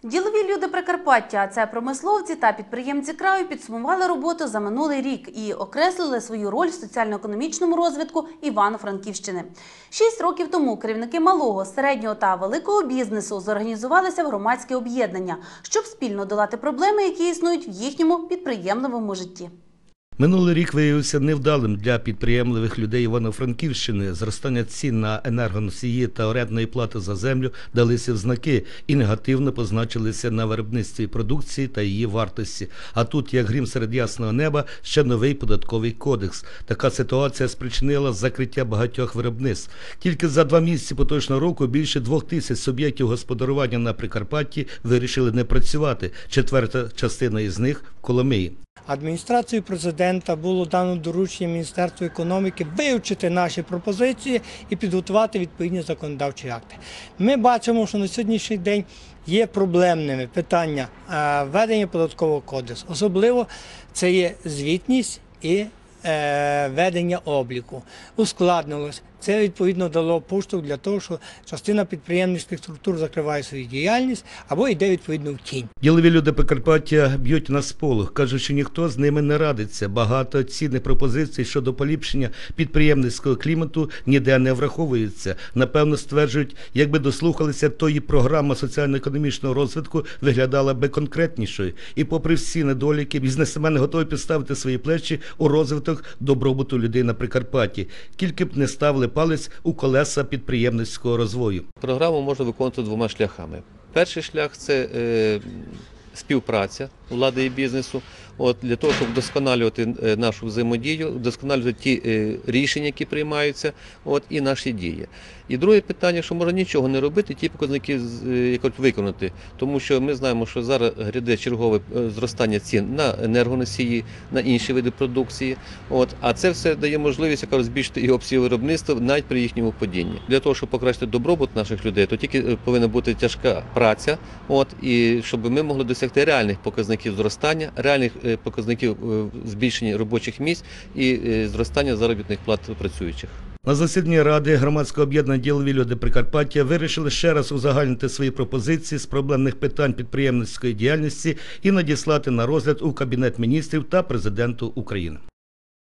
Ділові люди Прикарпаття, а це промисловці та підприємці краю, підсумували роботу за минулий рік і окреслили свою роль в соціально-економічному розвитку Івано-Франківщини. 6 років тому керівники малого, середнього та великого бізнесу зорганізувалися в громадське об'єднання, щоб спільно долати проблеми, які існують в їхньому підприємливому житті. Минулий рік виявився невдалим для підприємливих людей Івано-Франківщини. Зростання цін на енергоносії та орендної плати за землю далися в знаки і негативно позначилися на виробництві продукції та її вартості. А тут, як грім серед ясного неба, ще новий податковий кодекс. Така ситуація спричинила закриття багатьох виробництв. Тільки за 2 місяці поточного року більше 2000 суб'єктів господарювання на Прикарпатті вирішили не працювати. Четверта частина із них – в Коломиї. Адміністрацією президента було дано доручення Міністерству економіки вивчити наші пропозиції і підготувати відповідні законодавчі акти. Ми бачимо, що на сьогоднішній день є проблемними питання введення податкового кодексу. Особливо це є звітність і ведення обліку. Ускладнилось. Це, відповідно, дало поштовх для того, що частина підприємницьких структур закриває свою діяльність або йде, відповідно, в тінь. Ділові люди Прикарпаття б'ють на сполох. Кажуть, що ніхто з ними не радиться. Багато цінних пропозицій щодо поліпшення підприємницького клімату ніде не враховується. Напевно, стверджують, якби дослухалися, то і програма соціально-економічного розвитку виглядала би конкретнішою. І попри всі недоліки, бізнесмени готові підставити свої плечі у розвиток добробуту людей на Прикарпатті. Тільки б не ставили палець у колеса підприємницького розвою. Програму можна виконувати 2 шляхами. Перший шлях – це співпраця влади і бізнесу, для того, щоб вдосконалювати нашу взаємодію, вдосконалювати ті рішення, які приймаються, і наші дії. І друге питання, що можна нічого не робити, ті показники виконати, тому що ми знаємо, що зараз гряде чергове зростання цін на енергоносії, на інші види продукції, а це все дає можливість збільшити і обсяг виробництва навіть при їхньому падінні. Для того, щоб покращити добробут наших людей, то тільки повинна бути тяжка праця, і щоб ми могли досягти реальних показників зростання, реальних показників збільшення робочих місць і зростання заробітних плат працюючих. На засіданні Ради громадського об'єднання «Ділові люди Прикарпаття» вирішили ще раз узагальнити свої пропозиції з проблемних питань підприємницької діяльності і надіслати на розгляд у Кабінет міністрів та Президенту України.